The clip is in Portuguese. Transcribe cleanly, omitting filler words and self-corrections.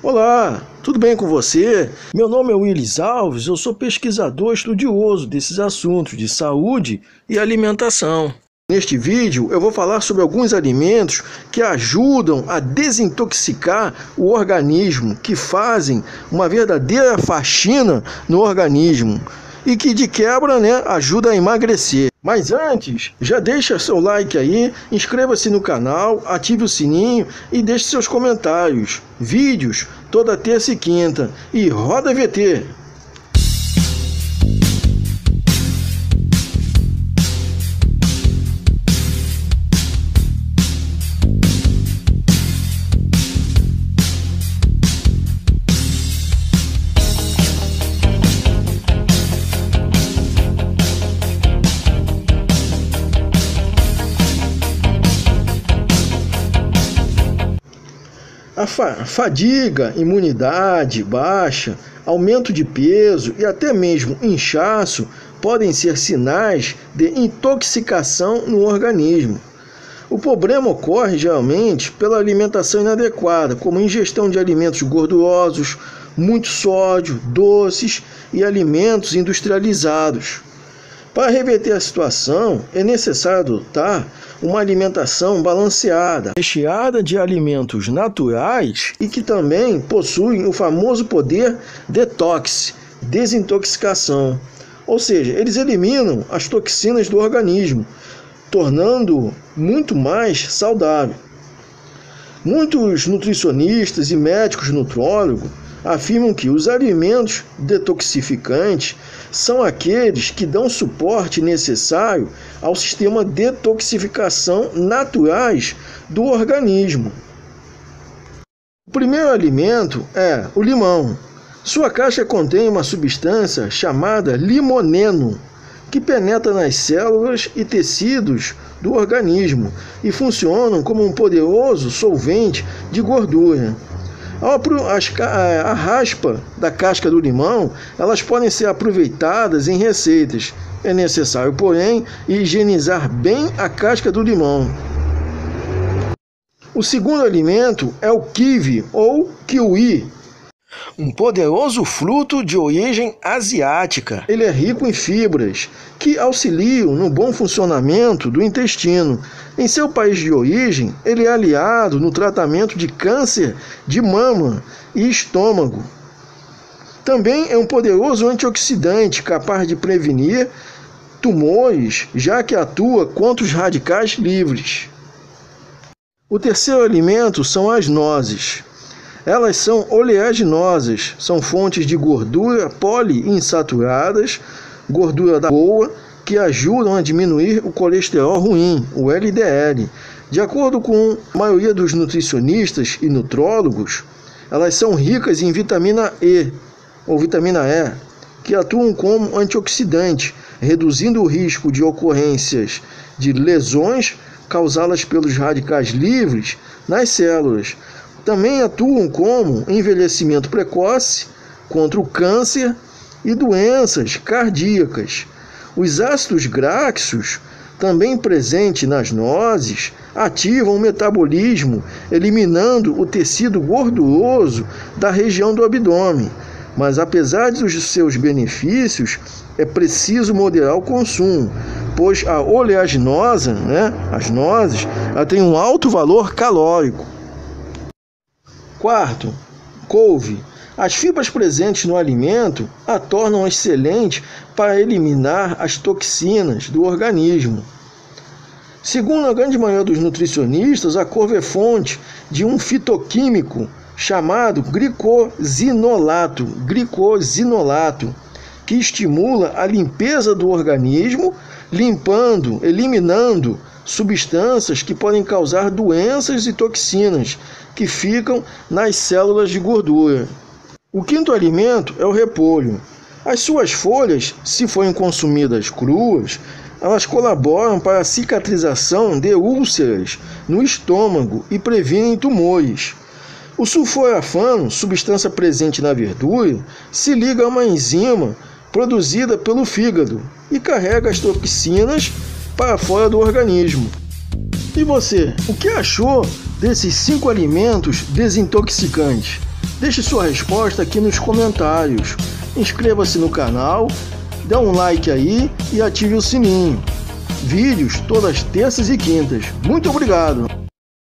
Olá, tudo bem com você? Meu nome é Willis Alves, eu sou pesquisador estudioso desses assuntos de saúde e alimentação. Neste vídeo eu vou falar sobre alguns alimentos que ajudam a desintoxicar o organismo, que fazem uma verdadeira faxina no organismo e que de quebra, ajuda a emagrecer. Mas antes, já deixa seu like aí, inscreva-se no canal, ative o sininho e deixe seus comentários. Vídeos toda terça e quinta. E roda VT! A fadiga, imunidade baixa, aumento de peso e até mesmo inchaço podem ser sinais de intoxicação no organismo. O problema ocorre geralmente pela alimentação inadequada, como ingestão de alimentos gordurosos, muito sódio, doces e alimentos industrializados. Para reverter a situação, é necessário adotar uma alimentação balanceada, recheada de alimentos naturais e que também possuem o famoso poder detox, desintoxicação. Ou seja, eles eliminam as toxinas do organismo, tornando-o muito mais saudável. Muitos nutricionistas e médicos nutrólogos afirmam que os alimentos detoxificantes são aqueles que dão suporte necessário ao sistema de detoxificação naturais do organismo. O primeiro alimento é o limão. Sua caixa contém uma substância chamada limoneno, que penetra nas células e tecidos do organismo e funcionam como um poderoso solvente de gordura. A raspa da casca do limão, elas podem ser aproveitadas em receitas. É necessário, porém, higienizar bem a casca do limão. O segundo alimento é o kiwi ou kiwi, um poderoso fruto de origem asiática. Ele é rico em fibras, que auxiliam no bom funcionamento do intestino. Em seu país de origem, ele é aliado no tratamento de câncer de mama e estômago. Também é um poderoso antioxidante capaz de prevenir tumores, já que atua contra os radicais livres. O terceiro alimento são as nozes. Elas são oleaginosas, são fontes de gordura poliinsaturadas, gordura da boa, que ajudam a diminuir o colesterol ruim, o LDL. De acordo com a maioria dos nutricionistas e nutrólogos, elas são ricas em vitamina E, ou vitamina E, que atuam como antioxidante, reduzindo o risco de ocorrências de lesões causadas pelos radicais livres nas células. Também atuam como envelhecimento precoce, contra o câncer e doenças cardíacas. Os ácidos graxos, também presentes nas nozes, ativam o metabolismo, eliminando o tecido gorduroso da região do abdômen. Mas apesar dos seus benefícios, é preciso moderar o consumo, pois a oleaginosa, as nozes, ela tem um alto valor calórico. Quarto, couve. As fibras presentes no alimento a tornam excelente para eliminar as toxinas do organismo. Segundo a grande maioria dos nutricionistas, a couve é fonte de um fitoquímico chamado glicosinolato, que estimula a limpeza do organismo, eliminando substâncias que podem causar doenças e toxinas que ficam nas células de gordura. O quinto alimento é o repolho. As suas folhas, se forem consumidas cruas, elas colaboram para a cicatrização de úlceras no estômago e previnem tumores. O sulforafano, substância presente na verdura, se liga a uma enzima produzida pelo fígado e carrega as toxinas para fora do organismo. E você, o que achou desses 5 alimentos desintoxicantes? Deixe sua resposta aqui nos comentários. Inscreva-se no canal, dê um like aí e ative o sininho. Vídeos todas terças e quintas. Muito obrigado!